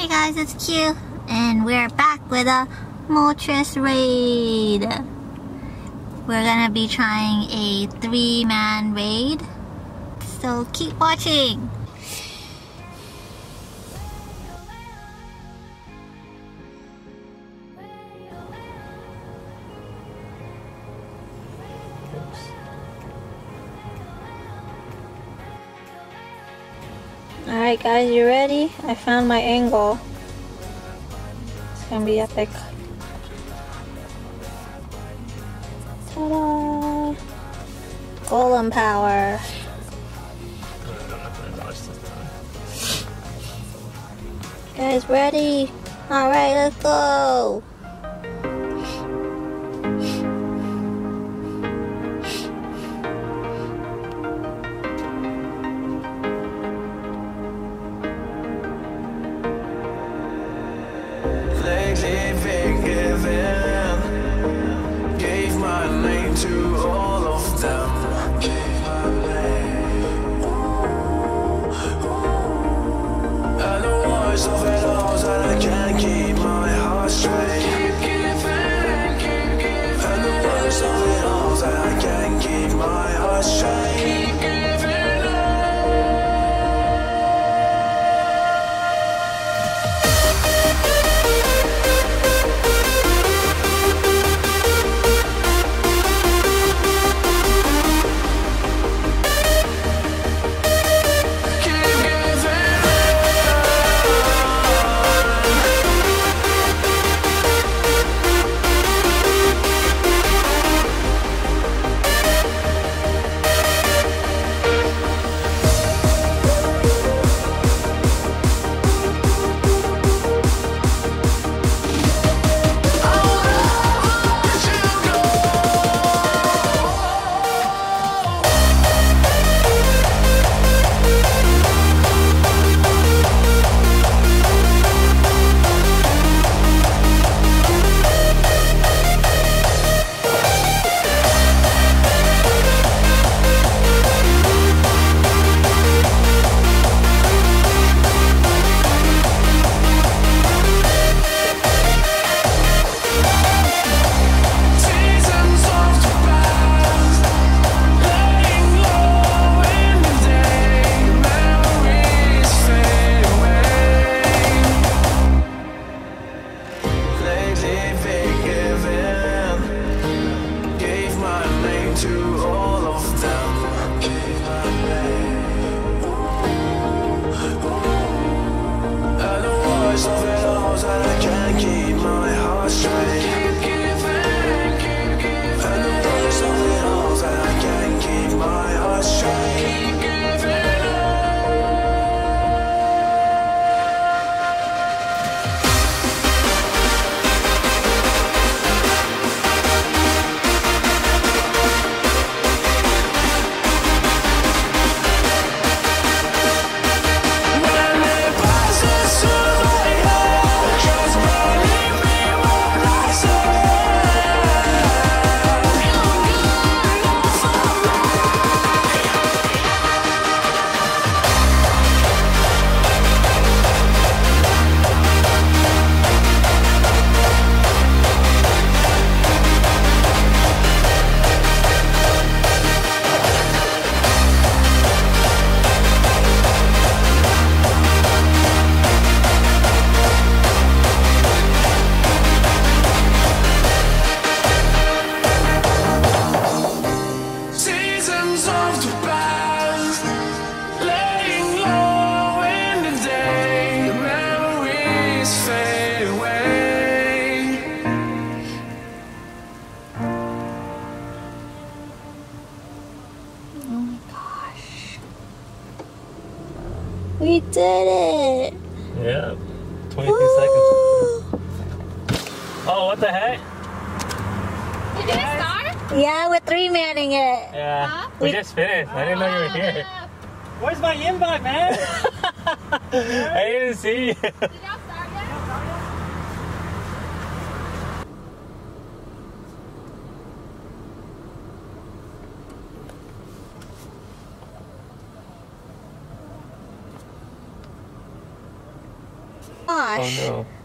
Hey guys, it's Q, and we're back with a Moltres raid. We're gonna be trying a 3-man raid, so keep watching. Alright guys, you ready? I found my angle. It's gonna be epic. Ta-da! Golem power. Guys, ready? Alright, let's go! Gave my name to all of them. And the voice of it all that I can't keep my heart straight. And the voice of it all that I can't keep my heart straight. We did it! Yeah, 22 seconds. Oh, what the heck? You didn't start? Yeah, we're 3-manning it. Yeah, Huh? we just finished. I didn't know you were here. Where's my invite, man? I didn't see you. Did y'all start yet? Gosh. Oh no.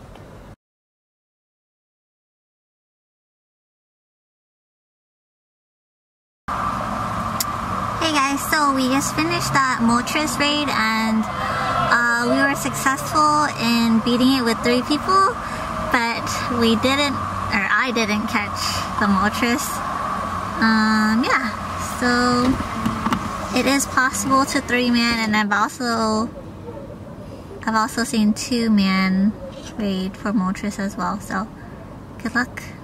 Hey guys, so we just finished that Moltres raid and we were successful in beating it with 3 people, but we didn't, or I didn't catch the Moltres. Yeah, so it is possible to 3-man, and I've also seen 2-man raid for Moltres as well, so good luck.